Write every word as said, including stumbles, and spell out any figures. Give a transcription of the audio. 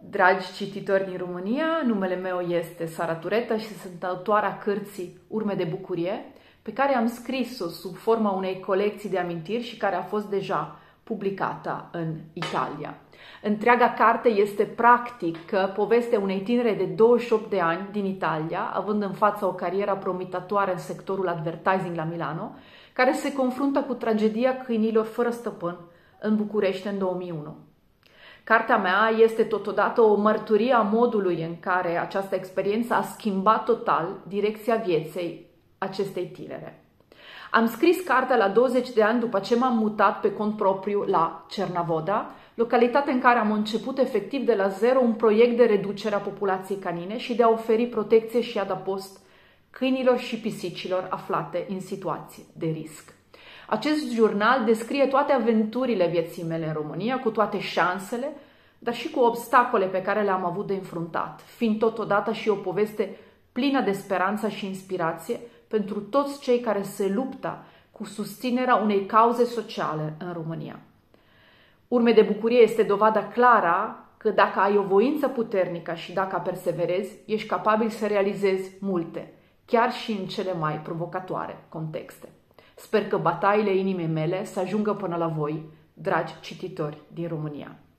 Dragi cititori din România, numele meu este Sara Tureta și sunt autoarea cărții Urme de bucurie, pe care am scris-o sub forma unei colecții de amintiri și care a fost deja publicată în Italia. Întreaga carte este practic povestea unei tinere de douăzeci și opt de ani din Italia, având în față o carieră promitătoare în sectorul advertising la Milano, care se confruntă cu tragedia câinilor fără stăpân în București în două mii unu. Cartea mea este totodată o mărturie a modului în care această experiență a schimbat total direcția vieții acestei tinere. Am scris cartea la douăzeci de ani după ce m-am mutat pe cont propriu la Cernavoda, localitate în care am început efectiv de la zero un proiect de reducere a populației canine și de a oferi protecție și adăpost câinilor și pisicilor aflate în situații de risc. Acest jurnal descrie toate aventurile vieții mele în România, cu toate șansele, dar și cu obstacole pe care le-am avut de înfruntat, fiind totodată și o poveste plină de speranță și inspirație pentru toți cei care se luptă cu susținerea unei cauze sociale în România. Urme de bucurie este dovada clară că dacă ai o voință puternică și dacă perseverezi, ești capabil să realizezi multe, chiar și în cele mai provocatoare contexte. Sper că bataiile inimii mele să ajungă până la voi, dragi cititori din România.